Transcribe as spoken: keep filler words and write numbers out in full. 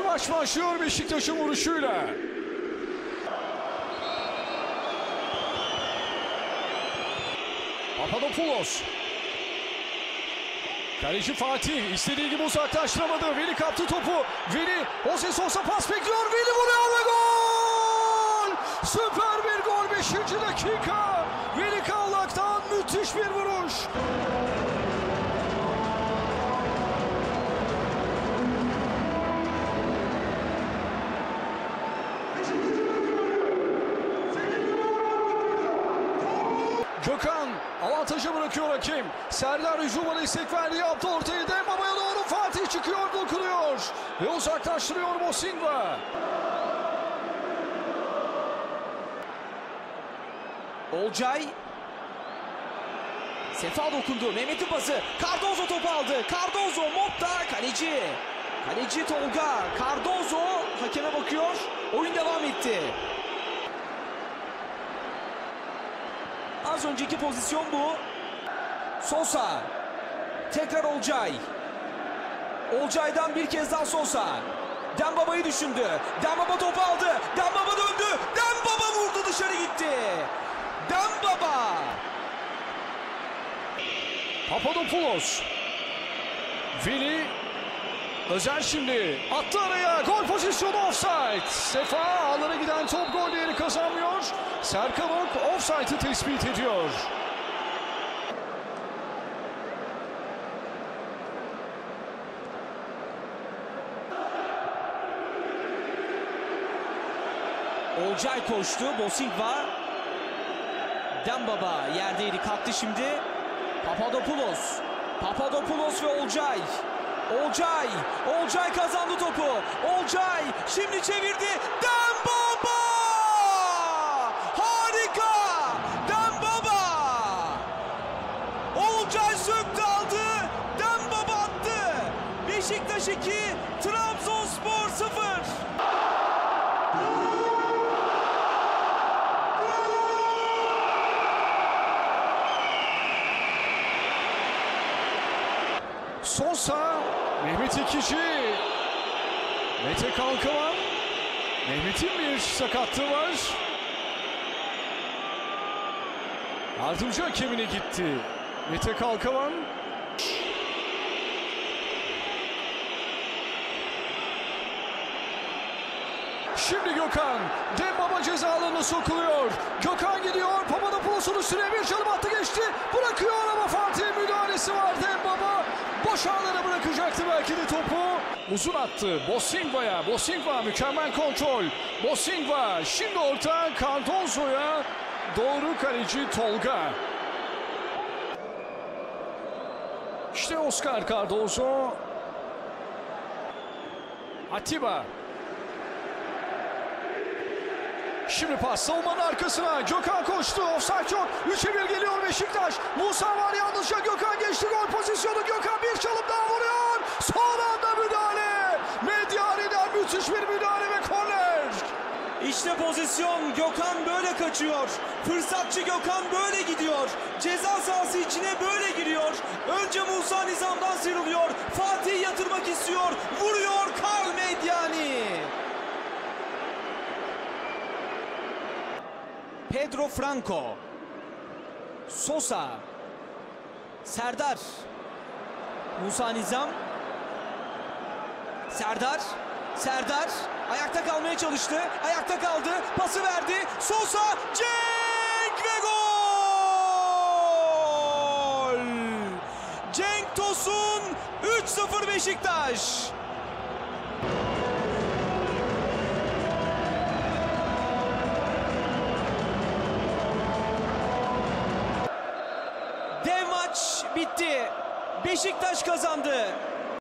maç başlıyor Beşiktaş'ın vuruşuyla. Papadopoulos. Kaleci Fatih istediği gibi uzaklaştıramadı. Veli kaptı topu. Veli, Jose Sosa pas bekliyor. Veli vuruyor ve gol! Süper bir gol beşinci dakika. Veli Kavlak'tan müthiş bir vuruş. Gökhan avantajı bırakıyor hakem. Serdar hücuma destek verdi, yaptı ortayı. Dembaba'ya doğru Fatih çıkıyor, dokunuyor ve uzaklaştırıyor Bosingva. Olcay. Sefa dokundu. Mehmet'in pası. Cardozo topu aldı. Cardozo, Motta, kaleci. Kaleci Tolga. Cardozo hakeme bakıyor. Oyun devam etti. Az önceki pozisyon bu. Sosa. Tekrar Olcay. Olcay'dan bir kez daha Sosa. Dembaba'yı düşündü. Dembaba topu aldı. Dembaba döndü. Dembaba vurdu, dışarı gitti. Dembaba. Papadopoulos. Veli. Özer şimdi. Attı araya. Gol pozisyonu, offside. Sefa ağlara giden top gol değeri kazanmıyor. Serkan Ok offside'ı tespit ediyor. Olcay koştu. Bosingva. Dembaba yerdeydi, kalktı şimdi. Papadopoulos. Papadopoulos ve Olcay. Olcay. Olcay kazandı topu. Olcay şimdi çevirdi. Dembaba! Harika! Dembaba! Olcay söktü, aldı. Dembaba attı. Beşiktaş iki, Trabzonspor sıfır. Sosa, Mehmet İkici, Mete Kalkavan, Mehmet'in bir sakatlığı var. Yardımcı hakemine gitti Mete Kalkavan. Şimdi Gökhan, Dembaba ceza alanına sokuluyor. Gökhan gidiyor, Papadopoulos'un üstüne bir çalım attı, geçti. Bırakıyor ama Fatih müdahalesi var. Dembaba boş alana bırakacaktı belki de topu. Uzun attı Bosingva'ya. Bosingva mükemmel kontrol. Bosingva şimdi orta, Cardozo'ya doğru, kaleci Tolga. İşte Oscar Cardozo. Atiba. Şimdi pas savunmanın arkasına. Gökhan koştu. Offside yok. üçe bir geliyor Beşiktaş. Musa var yalnızca. Gökhan geçti. Gol pozisyonu. Gökhan bir çalım daha vuruyor. Son anda müdahale. Medyani'den müthiş bir müdahale ve korner. İşte pozisyon. Gökhan böyle kaçıyor. Fırsatçı Gökhan böyle gidiyor. Ceza sahası içine böyle giriyor. Önce Musa Nizam'dan sıyrılıyor. Fatih yatırmak istiyor. Vuruyor Karl Medyani. Pedro Franco. Sosa. Serdar. Musa Nizam. Serdar. Serdar. Ayakta kalmaya çalıştı. Ayakta kaldı. Pası verdi. Sosa. Cenk ve gol! Cenk Tosun. üç sıfır Beşiktaş. Dev maç bitti. Beşiktaş kazandı.